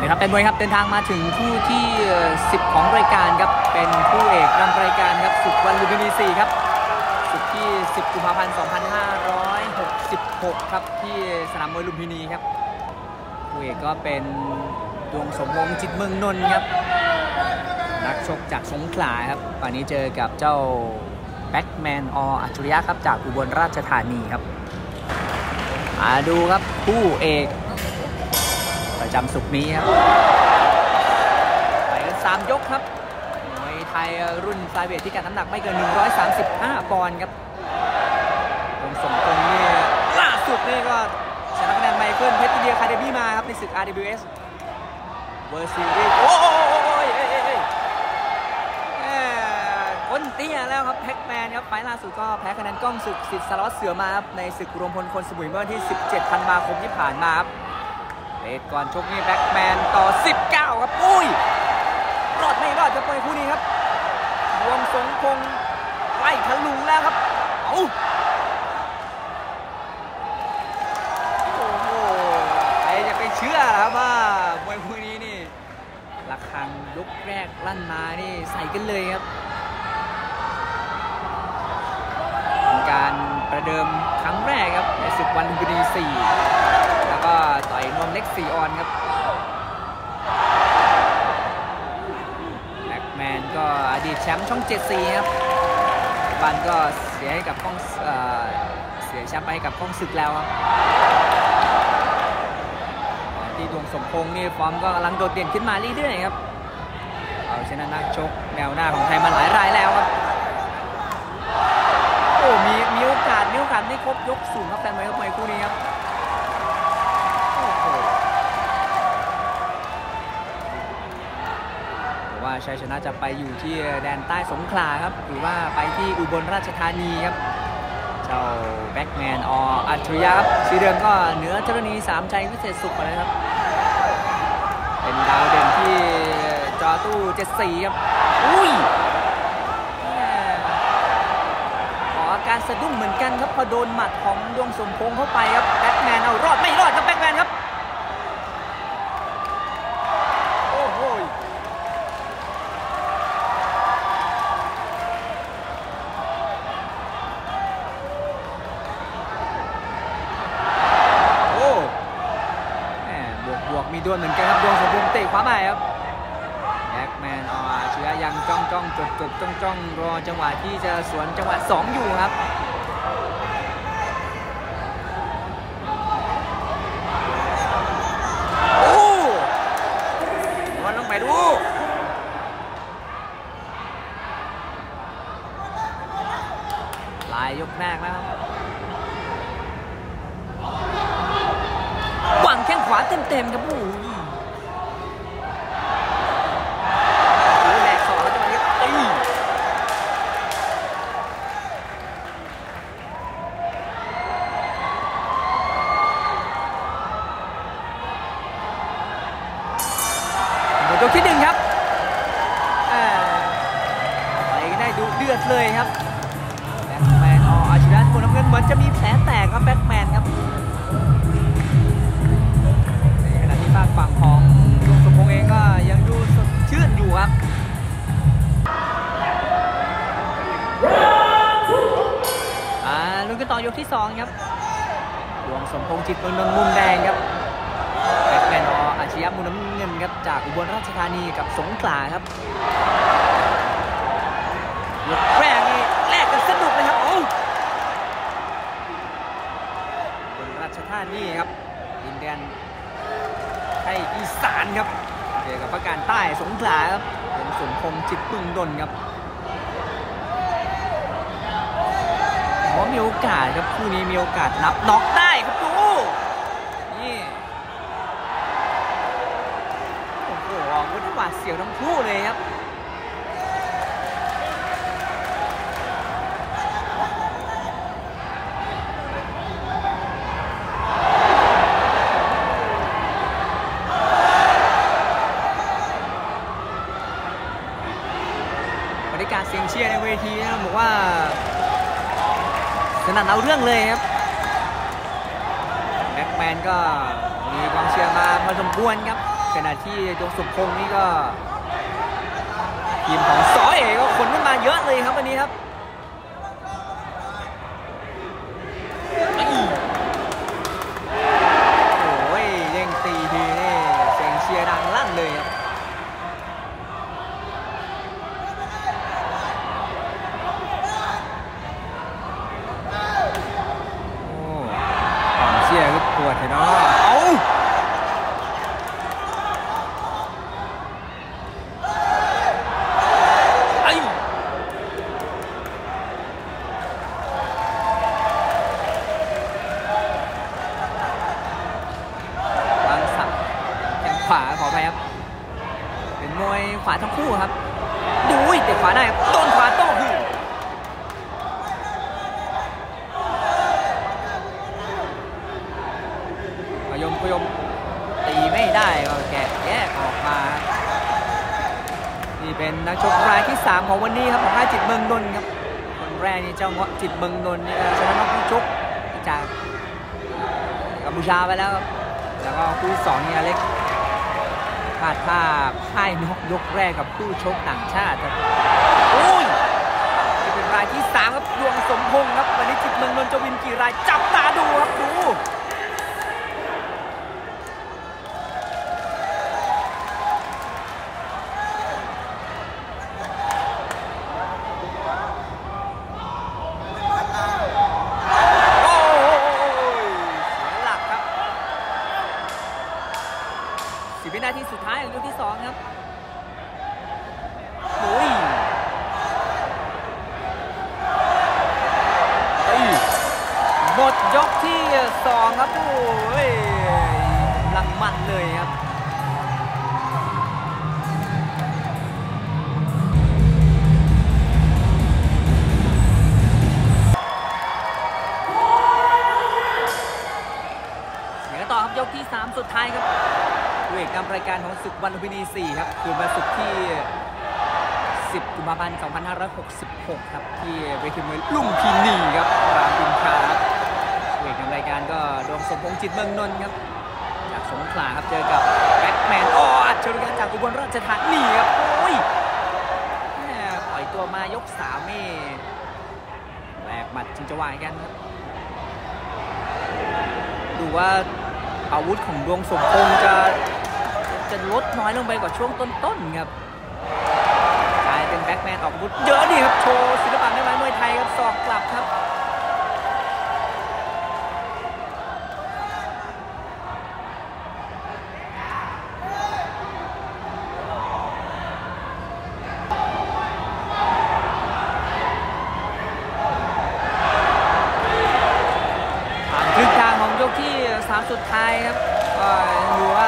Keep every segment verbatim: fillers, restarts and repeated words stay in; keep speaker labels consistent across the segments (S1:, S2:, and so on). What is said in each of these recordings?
S1: นะครับเป็นมวยครับเดินทางมาถึงคู่ที่สิบของรายการครับเป็นคู่เอกนำรายการครับศึกวันลุมพินีสี่ครับศึกที่สิบกุมภาพันธ์สองพันห้าร้อยหกสิบหกครับที่สนามมวยลุมพินีครับคู่เอกก็เป็นดวงสมพงษ์จิตเมืองนนท์ครับนักชกจากสงขลาครับวันนี้เจอกับเจ้าแบ็กแมนออัจฉริยะครับจากอุบลราชธานีครับมาดูครับคู่เอกประจำสุกนี้ครับไปกันสามยกครับมวยไทยรุ่นไฟเวทที่การน้ำหนักไม่เกินหนึ่งร้อยสามสิบห้าปอนด์ครับตรงสมตรงนี่ล่าสุดนี่ก็ชนะคะแนนไมเคิลเพชรอินเดียคาเดมี่มาครับในศึก อาร์ ดับเบิลยู เอส เวอร์ซีรีส์โอ้ยคนเตี้ยแล้วครับแพ็กแมนครับไฟล์ล่าสุดก็แพ้คะแนนกล้องศึกสิทธิ์สารวัตรเสือมาครับในศึกรวมพลคนสมุยเมื่อวันที่สิบเจ็ดธันวาคมที่ผ่านมาครับเลดก่อนชกนี่แบ็กแมนต่อสิบเก้าครับอุ้ยรอดไม่รอดจะปล่อยคู่นี้ครับดวงสงพงษ์ไล่ทะลุงแล้วครับเอาโอ้โหใครจะไปเชื่อครับว่ามวยคู่นี้นี่ระฆังยกแรกลั่นมานี่ใส่กันเลยครับการประเดิมครั้งแรกครับในศึกวันลุมพินีสี่แล้วก็ต่อยนวมเล็กสี่ออนครับแบ็กแมนก็อดีตแชมป์ช่องเจ็ดสีครับบันก็เสียให้กับข้องเอ่อเสียแชมป์ไปให้กับข้องศึกแล้วครับที่ดวงสมพงษ์นี่ฟอร์มก็กำลังโดดเด่นขึ้นมาเรื่อยๆครับเอาชนะนักชกแนวหน้าของไทยมาหลายรายแล้วครับโอ้มีมีโอกาสมีโอกาสได้ครบยกสูงครับแฟนมวยครับมวยคู่นี้ครับโอ้โหแต่ว่าชัยชนะจะไปอยู่ที่แดนใต้สงขลาครับหรือว่าไปที่อุบลราชธานีครับเจ้าแบ็กแมนออัจฉริยะครับสีเดิมก็เหนือธรณีสามใจวิเศษสุขไปเลยครับเป็นดาวเด่นที่จอตู้เจ็ดสีครับอุ้ยการสะดุ้งเหมือนกันครับพอโดนหมัดของดวงสมพงษ์เข้าไปครับแบ็กแมนเอารอดไม่รอดครับแบ็กแมนครับโอ้โหโอ้แหมบวกบวกมีดวลเหมือนกันครับดวงสมพงษ์เตะขวาไปครับแบ็กแมนอาเชื้อยังจ้องจ้องจดจดจ้องจ้องรอจังหวะที่จะสวนจังหวะสองอยู่ครับโอ้มันลงไปดูลายยกแรกแล้วครับวางแข้งขวาเต็มๆครับโอ้ยกที่หนึ่งครับอะไรก็ได้ดูเดือดเลยครับแบ็กแมนออัจฉริยะคนน้ำเงินเหมือนจะมีแผลแตกครับแบ็กแมนครับในขณะที่ฝากฝั่งของดวงสมพงษ์เองก็ยังดูสดชื่นอยู่ครับอ่าลุ้นกันต่อยกที่สองครับดวงสมพงษ์จิตเมืองนนท์มุมแดงครับแบ็กแมนออัจฉริยะมุมน้ำเงินครับจากอุบลราชธานีกับสงขลาครับยกแรกนี่แลกกันสนุกเลยครับโอ้อุบลราชธานีครับดินแดนไทยอีสานครับเจอกับภาคกลางใต้สงขลาครับเป็นสมพงษ์จิตเมืองนนท์ครับเพราะมีโอกาสครับคู่นี้มีโอกาสนับน็อกได้ครับดูนี่วันนี้หวาดเสียวทั้งคู่เลยครับบรรยากาศเสียงเชียร์ในเวทีนะบอกว่าสนั่นเอาเรื่องเลยครับแบ็กแมนก็มีกองเชียร์มาพอสมควรครับขณะที่ดวงสมพงษ์นี่ก็ทีมของสอเอกก็ขนขึ้นมาเยอะเลยครับวันนี้ครับโอ้ยเด้งตีทีนี่เสียงเชียร์ดังลั่นเลยครับโอ้ความเชียร์ก็ปวดเลยเนาะเอาขวาขออภัยครับเป็นมวยขวาทั้งคู่ครับดูแต่ขวาได้โดนขวาโต้คืนพยมพยมตีไม่ได้ก็แกะแยกออกมานี่เป็นนักชกรายที่สามของวันนี้ครับของค่ายจิตเมืองนนท์ครับคนแรกนี่เจ้าเงาะจิตเมืองนนท์ชนะน็อกผู้ชกจากกัมพูชาไปแล้วครับแล้วก็คู่สองนี่อเล็กพลาดท่าพ่ายนกยกแรกกับผู้ชกต่างชาติครับโอ้ยนี่เป็นรายที่สามครับดวงสมพงษ์ครับวันนี้จิตเมืองนนท์จะวินกี่รายจับตาดูครับดูสิบวินาทีสุดท้ายของยกที่สองครับโอ้ยหมดยกที่สองครับโอ้ยลังมันเลยครับเสียต่อครับยกที่สามสุดท้ายครับเอกนำรายการของศึกวันลุมพินีสี่ครับคือวันศุกร์ที่สิบกุมภาพันธ์สองพันห้าร้อยหกสิบหกครับที่เวทีมวยลุมพินีครับรามอินทราครับเอกนำรายการก็ดวงสมพงษ์จิตเมืองนนท์ครับจากสงขลาครับเจอกับแบ็คแมนอ๋ออัจฉริยะจากอุบลราชธานีครับโอ้ยปล่อยตัวมายกสามนี่แบกหมัดจริงจะวายกันครับดูว่าอาวุธของดวงสมพงษ์จะจะลดน้อยลงไปกว่าช่วงต้นๆครับกลายเป็นแบ็คแมนออกอาวุธเยอะดีครับโชว์ศิลปะแม่ไม้มวยไทยครับศอกกลับครับผ่านครึ่งทางของยกที่สามสุดท้ายครับก็ดูว่า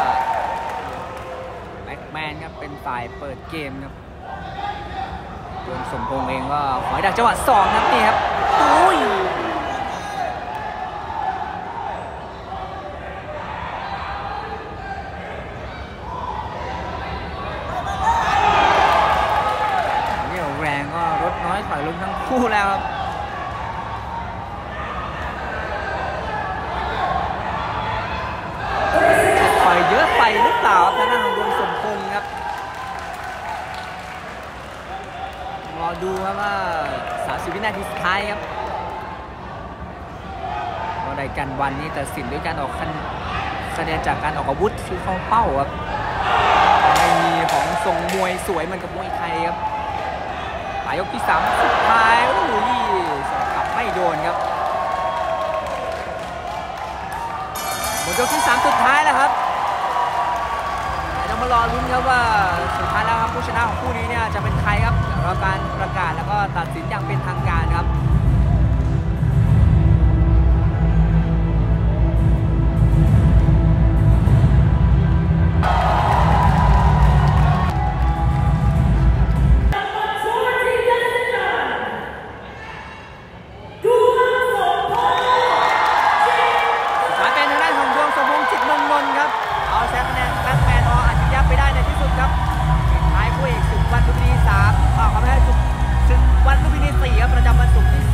S1: แบ็คแมนครับเป็นฝ่ายเปิดเกมครับดวงสมพงษ์เองก็ขอให้ได้จังหวะสองครับนี่ครับอุ้ยเรี่ยวแรงก็ลดน้อยถอยลงทั้งคู่แล้วครับเยอะไปหรือเปล่าทางด้านของดวงสมพงษ์ครับรอดูครับว่าสามสิบวินาทีสุดท้ายครับก็ได้กันวันนี้แต่สินด้วยการออกคะแนนจากการออกอาวุธที่เข้าเป้าครับไม่มีของทรงมวยสวยเหมือนกับมวยไทยครับปลายยกที่สามสุดท้ายโอ้ยสอกกลับไม่โดนครับหมดยกที่สามสุดท้ายแล้วครับมารอลุ้นครับว่าสุดท้ายแล้วครับผู้ชนะของคู่นี้เนี่ยจะเป็นใครครับเดี๋ยวรอการประกาศแล้วก็ตัดสินอย่างเป็นทางการครับสุดท้ายเป็นทางด้านของดวงสมพงษ์จิตเมืองนนท์ครับเอาแชมป์คะแนนแบ็คแมนออัจฉริยะไปได้ในที่สุดครับท้ายคู่เอกศึกวันลุมพินีสามขอไม่ให้ศึกวันลุมพินีสี่ครับประจำวันศุกร์ที่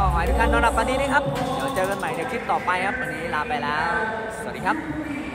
S1: ขอให้ทุกท่านนอนหลับฝันดีนะครับเดี๋ยวเจอกันใหม่ในคลิปต่อไปครับวันนี้ลาไปแล้วสวัสดีครับ